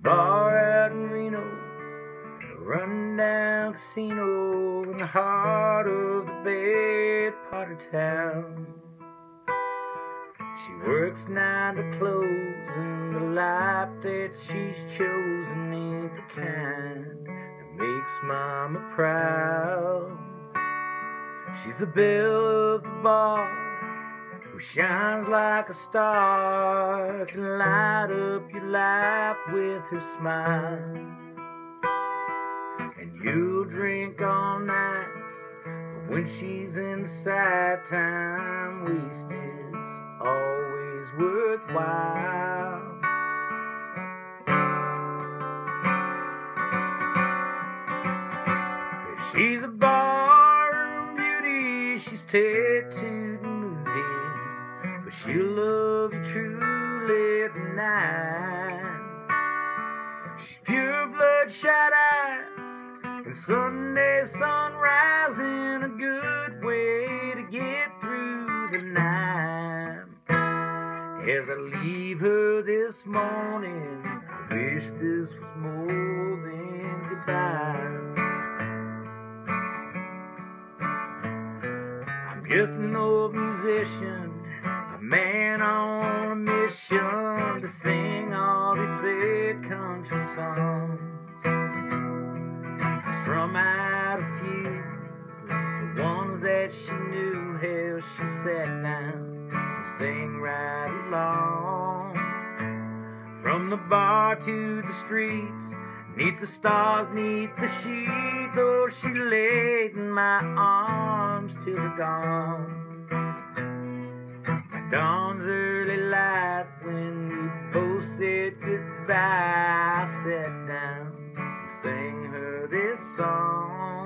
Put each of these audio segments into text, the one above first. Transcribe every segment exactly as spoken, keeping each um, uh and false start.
bar out in Reno, a rundown casino in the heart of the bed part of town. She works nine to close, and the life that she's chosen ain't the kind that makes mama proud. She's the belle of the bar, who shines like a star, can light up your life with her smile. And you'll drink all night, but when she's inside, time wasted always worthwhile. She's a barroom beauty, she's tattooed and moody, but she'll love you truly every night. She's pure bloodshot eyes and Sunday sunrise in a good way to get through the night. As I leave her this morning, I wish this was more than goodbye. I'm just an old musician, a man on a mission to sing all these sad country songs. I strum out a few, the ones that she knew, how she sat down and sang right along. From the bar to the streets, neath the stars, neath the sheets, oh, she laid in my arms till the dawn. At dawn's early light, when we both said goodbye, I sat down and sang her this song.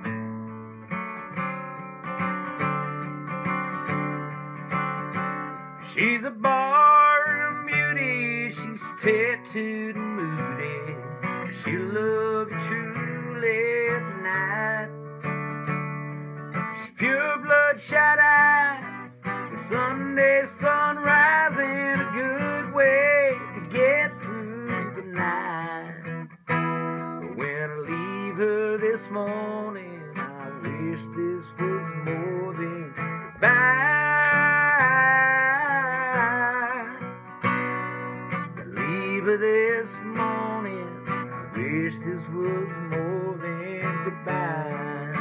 She's a barroom beauty, she's tattooed and moody, she'll love you truly every night. She's pure bloodshot eyes, the Sunday sunrise in a good way to get through the night. But when I leave her this morning, I wish this was more than goodbye. This morning, I wish this was more than goodbye.